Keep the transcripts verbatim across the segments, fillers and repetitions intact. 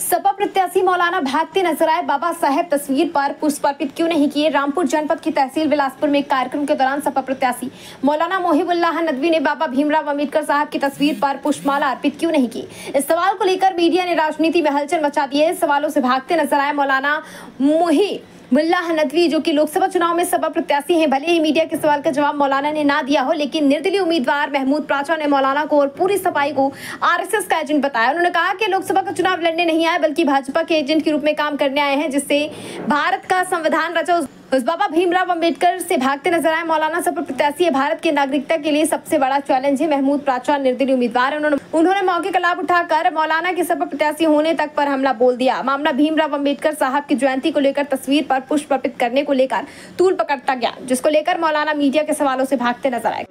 सपा प्रत्याशी मौलाना भागते नजर आए। बाबा साहेब तस्वीर पर पुष्प अर्पित क्यों नहीं किए? रामपुर जनपद की तहसील बिलासपुर में एक कार्यक्रम के दौरान सपा प्रत्याशी मौलाना मोहिबुल्लाह नदवी ने बाबा भीमराव अम्बेडकर साहब की तस्वीर पर पुष्पमाला अर्पित क्यों नहीं की? इस सवाल को लेकर मीडिया ने राजनीति में हलचल मचा दी है। सवालों से भागते नजर आए मौलाना मोहिबुल्लाह नदवी, जो कि लोकसभा चुनाव में सपा प्रत्याशी हैं। भले ही मीडिया के सवाल का जवाब मौलाना ने ना दिया हो, लेकिन निर्दलीय उम्मीदवार महमूद प्राचा ने मौलाना को और पूरी सपाई को आरएसएस का एजेंट बताया। उन्होंने कहा कि लोकसभा का चुनाव लड़ने नहीं आए, बल्कि भाजपा के एजेंट के रूप में काम करने आए हैं, जिससे भारत का संविधान रचा उस बाबा भीमराव अम्बेडकर से भागते नजर आए मौलाना। सपा प्रत्याशी है, भारत के नागरिकता के लिए सबसे बड़ा चैलेंज है। महमूद प्राचा निर्दलीय उम्मीदवार है। उन्होंने उन्होंने मौके का लाभ उठाकर मौलाना के सपा प्रत्याशी होने तक पर हमला बोल दिया। मामला भीमराव अम्बेडकर साहब की जयंती को लेकर तस्वीर पर पुष्प अर्पित करने को लेकर तूल पकड़ता गया, जिसको लेकर मौलाना मीडिया के सवालों से भागते नजर आए।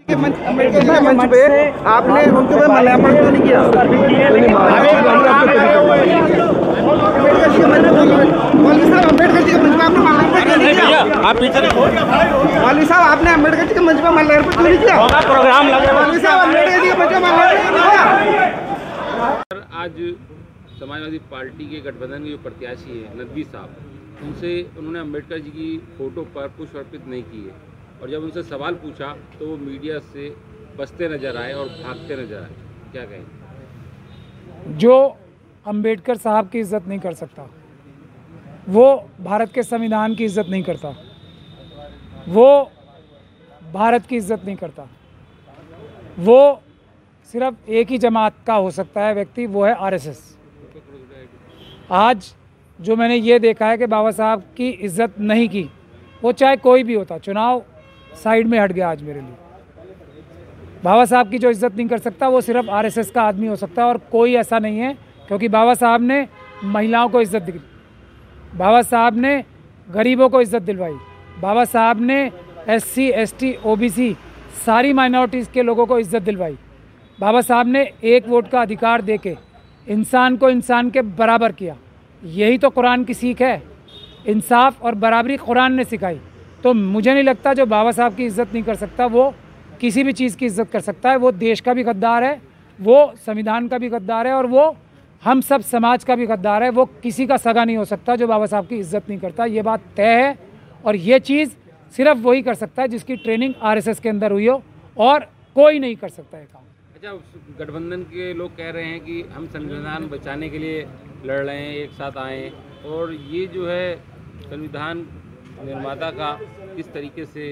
आपने उनके ऊपर माल्यार्पण क्यों नहीं किया? आप पीछे मौलवी साहब, आपने अम्बेडकर जी के मंच पर माल्यार्पण क्यों नहीं किया? प्रोग्राम लगे मौलवी साहब, अम्बेडकर जी के मंच पर माल्यार्पण क्यों नहीं किया? आज समाजवादी पार्टी के गठबंधन के जो प्रत्याशी हैं नदवी साहब, उनसे उन्होंने अम्बेडकर जी की फोटो पर पुष्प अर्पित नहीं किए, और जब उनसे सवाल पूछा तो वो मीडिया से बचते नजर आए और भागते नजर आए। क्या कहें? जो अम्बेडकर साहब की इज्जत नहीं कर सकता, वो भारत के संविधान की इज्जत नहीं करता, वो भारत की इज्जत नहीं करता, वो सिर्फ एक ही जमात का हो सकता है व्यक्ति, वो है आरएसएस। आज जो मैंने ये देखा है कि बाबा साहब की इज्जत नहीं की, वो चाहे कोई भी होता, चुनाव साइड में हट गया आज मेरे लिए। बाबा साहब की जो इज्जत नहीं कर सकता, वो सिर्फ आरएसएस का आदमी हो सकता है, और कोई ऐसा नहीं है। क्योंकि बाबा साहब ने महिलाओं को इज्जत दी, बाबा साहब ने गरीबों को इज्जत दिलवाई, बाबा साहब ने एससी, एसटी, ओबीसी सारी माइनॉरिटीज़ के लोगों को इज्जत दिलवाई। बाबा साहब ने एक वोट का अधिकार देके इंसान को इंसान के बराबर किया। यही तो कुरान की सीख है, इंसाफ और बराबरी कुरान ने सिखाई। तो मुझे नहीं लगता जो बाबा साहब की इज्जत नहीं कर सकता, वो किसी भी चीज़ की इज्जत कर सकता है। वो देश का भी गद्दार है, वो संविधान का भी गद्दार है, और वो हम सब समाज का भी गद्दार है। वो किसी का सगा नहीं हो सकता जो बाबा साहब की इज्जत नहीं करता। ये बात तय है, और ये चीज़ सिर्फ वही कर सकता है जिसकी ट्रेनिंग आरएसएस के अंदर हुई हो, और कोई नहीं कर सकता है काम। अच्छा, गठबंधन के लोग कह रहे हैं कि हम संविधान बचाने के लिए लड़ रहे हैं, एक साथ आए, और ये जो है संविधान निर्माता का किस तरीके से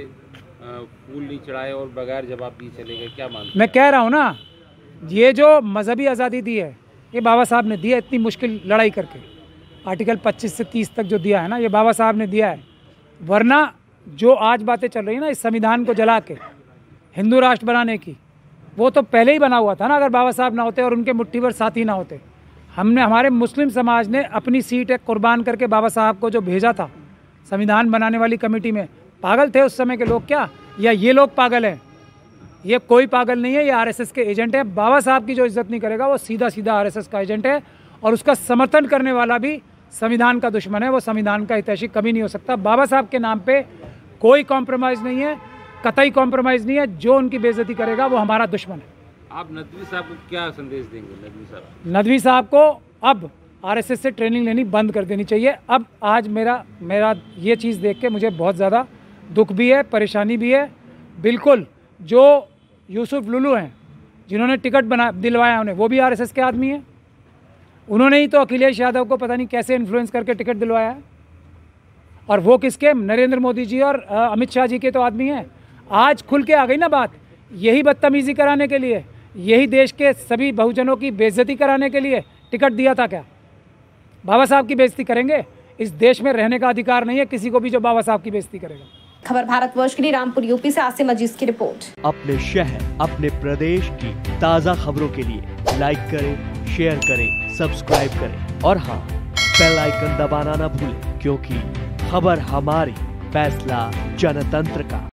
फूल नहीं चढ़ाए और बगैर जवाब दिए चले गए, क्या मानते? मैं कह रहा हूँ ना, ये जो मजहबी आज़ादी दी है, ये बाबा साहब ने दिया, इतनी मुश्किल लड़ाई करके। आर्टिकल पच्चीस से तीस तक जो दिया है ना, ये बाबा साहब ने दिया है। वरना जो आज बातें चल रही है ना, इस संविधान को जला के हिंदू राष्ट्र बनाने की, वो तो पहले ही बना हुआ था ना। अगर बाबा साहब ना होते और उनके मुट्ठी भर साथी ना होते, हमने हमारे मुस्लिम समाज ने अपनी सीट एक कुर्बान करके बाबा साहब को जो भेजा था संविधान बनाने वाली कमेटी में। पागल थे उस समय के लोग क्या, या ये लोग पागल हैं? ये कोई पागल नहीं है, ये आरएसएस के एजेंट है। बाबा साहब की जो इज्जत नहीं करेगा, वो सीधा सीधा आरएसएस का एजेंट है, और उसका समर्थन करने वाला भी संविधान का दुश्मन है। वो संविधान का हितैषी कभी नहीं हो सकता। बाबा साहब के नाम पे कोई कॉम्प्रोमाइज़ नहीं है, कतई कॉम्प्रोमाइज़ नहीं है। जो उनकी बेइज्जती करेगा वो हमारा दुश्मन है। आप नदवी साहब को क्या संदेश देंगे? नदवी साहब नदवी साहब को अब आरएसएस से ट्रेनिंग लेनी बंद कर देनी चाहिए। अब आज मेरा मेरा ये चीज़ देख के मुझे बहुत ज़्यादा दुख भी है, परेशानी भी है। बिल्कुल जो यूसुफ लुलू हैं, जिन्होंने टिकट बना दिलवाया उन्हें, वो भी आरएसएस के आदमी हैं। उन्होंने ही तो अखिलेश यादव को पता नहीं कैसे इन्फ्लुएंस करके टिकट दिलवाया है, और वो किसके? नरेंद्र मोदी जी और अमित शाह जी के तो आदमी हैं। आज खुल के आ गई ना बात, यही बदतमीज़ी कराने के लिए, यही देश के सभी बहुजनों की बेइज्जती कराने के लिए टिकट दिया था क्या? बाबा साहब की बेइज्जती करेंगे? इस देश में रहने का अधिकार नहीं है किसी को भी जो बाबा साहब की बेइज्जती करेगा। खबर भारतवर्ष के लिए रामपुर यूपी से आसिम अजीज की रिपोर्ट। अपने शहर, अपने प्रदेश की ताज़ा खबरों के लिए लाइक करें, शेयर करें, सब्सक्राइब करें, और हाँ, बेल आइकन दबाना ना भूलें, क्योंकि खबर हमारी, फैसला जनतंत्र का।